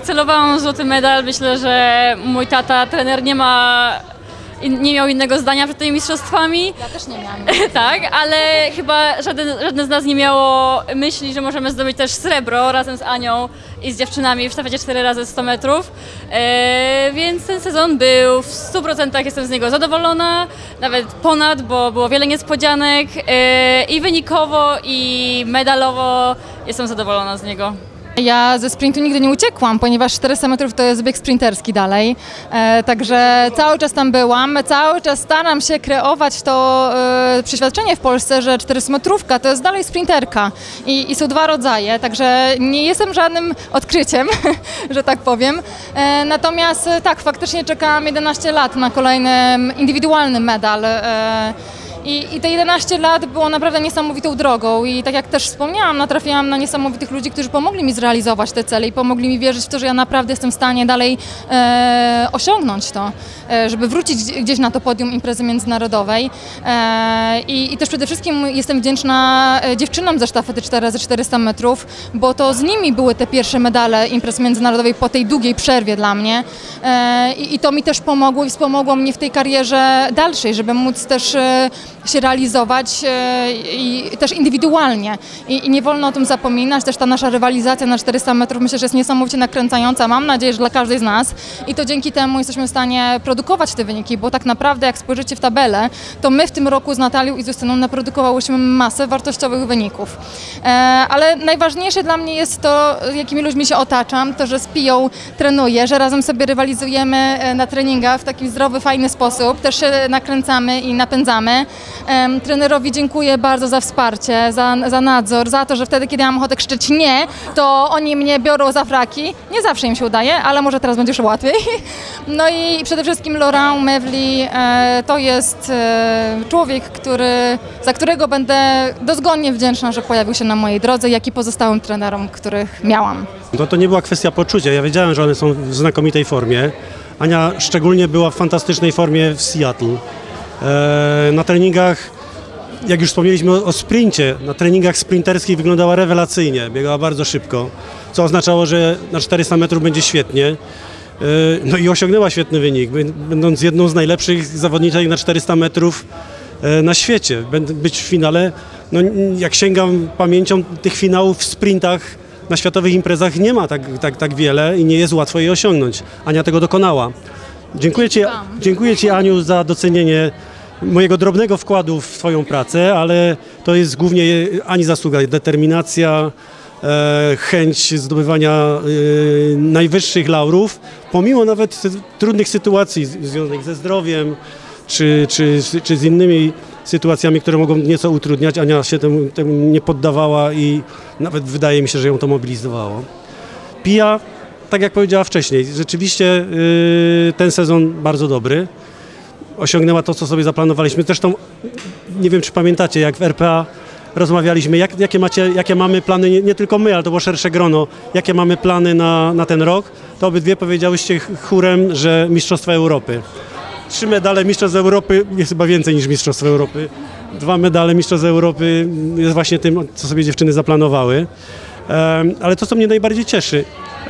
celowałam w złoty medal. Myślę, że mój tata, trener nie miał innego zdania przed tymi mistrzostwami. Ja też nie miałam. Tak, ale chyba żadne z nas nie miało myśli, że możemy zdobyć też srebro razem z Anią i z dziewczynami w sztafecie 4x100 metrów. Więc ten sezon był w 100%, jestem z niego zadowolona, nawet ponad, bo było wiele niespodzianek i wynikowo, i medalowo jestem zadowolona z niego. Ja ze sprintu nigdy nie uciekłam, ponieważ 400 metrów to jest bieg sprinterski dalej, także cały czas tam byłam, cały czas staram się kreować to przeświadczenie w Polsce, że 400 metrówka to jest dalej sprinterka i są dwa rodzaje, także nie jestem żadnym odkryciem, że tak powiem, natomiast tak, faktycznie czekałam 11 lat na kolejny indywidualny medal. I te 11 lat było naprawdę niesamowitą drogą i tak jak też wspomniałam, natrafiłam na niesamowitych ludzi, którzy pomogli mi zrealizować te cele i pomogli mi wierzyć w to, że ja naprawdę jestem w stanie dalej osiągnąć to, żeby wrócić gdzieś na to podium imprezy międzynarodowej. I też przede wszystkim jestem wdzięczna dziewczynom ze sztafety 4x400 metrów, bo to z nimi były te pierwsze medale imprez międzynarodowej po tej długiej przerwie dla mnie. I to mi też pomogło i wspomogło mnie w tej karierze dalszej, żeby móc też się realizować i też indywidualnie. I nie wolno o tym zapominać. Też ta nasza rywalizacja na 400 metrów myślę, że jest niesamowicie nakręcająca. Mam nadzieję, że dla każdej z nas. I to dzięki temu jesteśmy w stanie produkować te wyniki, bo tak naprawdę jak spojrzycie w tabelę, to my w tym roku z Natalią i z Justyną naprodukowałyśmy masę wartościowych wyników. Ale najważniejsze dla mnie jest to, jakimi ludźmi się otaczam, to, że z Piją trenuję, że razem sobie rywalizujemy na treningach w taki zdrowy, fajny sposób. Też się nakręcamy i napędzamy. Trenerowi dziękuję bardzo za wsparcie, za nadzór, za to, że wtedy, kiedy ja mam ochotę krzyczeć nie, to oni mnie biorą za fraki. Nie zawsze im się udaje, ale może teraz będzie już łatwiej. No i przede wszystkim Laurent Mewli to jest człowiek, za którego będę dozgonnie wdzięczna, że pojawił się na mojej drodze, jak i pozostałym trenerom, których miałam. No to nie była kwestia poczucia. Ja wiedziałem, że one są w znakomitej formie. Ania szczególnie była w fantastycznej formie w Seattle. Na treningach, jak już wspomnieliśmy o sprincie, na treningach sprinterskich wyglądała rewelacyjnie, biegała bardzo szybko, co oznaczało, że na 400 metrów będzie świetnie. No i osiągnęła świetny wynik, będąc jedną z najlepszych zawodniczek na 400 metrów na świecie. Być w finale, no jak sięgam pamięcią, tych finałów w sprintach na światowych imprezach nie ma tak wiele i nie jest łatwo je osiągnąć. Ania tego dokonała. Dziękuję Ci, Aniu, za docenienie mojego drobnego wkładu w Twoją pracę, ale to jest głównie Ani zasługa, determinacja, chęć zdobywania najwyższych laurów, pomimo nawet trudnych sytuacji związanych ze zdrowiem czy z innymi sytuacjami, które mogą nieco utrudniać. Ania się temu nie poddawała i nawet wydaje mi się, że ją to mobilizowało. Pia, tak jak powiedziała wcześniej, rzeczywiście ten sezon bardzo dobry. Osiągnęła to, co sobie zaplanowaliśmy. Zresztą nie wiem, czy pamiętacie, jak w RPA rozmawialiśmy, jakie mamy plany, nie tylko my, ale to było szersze grono, jakie mamy plany na ten rok, to obydwie powiedziałyście chórem, że Mistrzostwa Europy. 3 medale Mistrzostw Europy jest chyba więcej niż Mistrzostw Europy. 2 medale Mistrzostw Europy jest właśnie tym, co sobie dziewczyny zaplanowały. Ale to, co mnie najbardziej cieszy,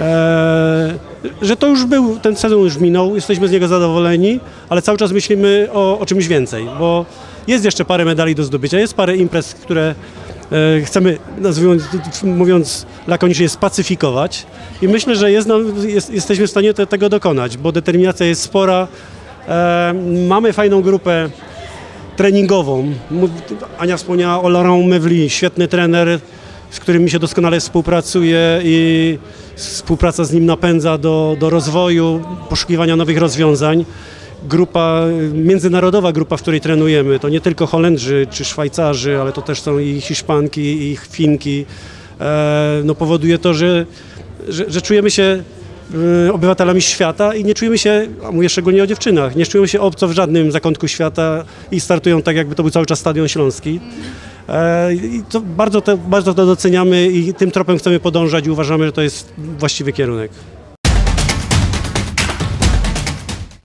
że to już był, ten sezon już minął, jesteśmy z niego zadowoleni, ale cały czas myślimy o czymś więcej, bo jest jeszcze parę medali do zdobycia, jest parę imprez, które chcemy, mówiąc lakonicznie, spacyfikować i myślę, że jesteśmy w stanie tego dokonać, bo determinacja jest spora, mamy fajną grupę treningową. Ania wspomniała o Laurent Mewli, świetny trener, z którym mi się doskonale współpracuje i współpraca z nim napędza do rozwoju, poszukiwania nowych rozwiązań. Międzynarodowa grupa, w której trenujemy, to nie tylko Holendrzy czy Szwajcarzy, ale to też są i Hiszpanki, i Finki. No powoduje to, że czujemy się obywatelami świata i nie czujemy się, a mówię szczególnie o dziewczynach, nie czujemy się obco w żadnym zakątku świata i startują tak, jakby to był cały czas Stadion Śląski. I to bardzo to doceniamy i tym tropem chcemy podążać i uważamy, że to jest właściwy kierunek.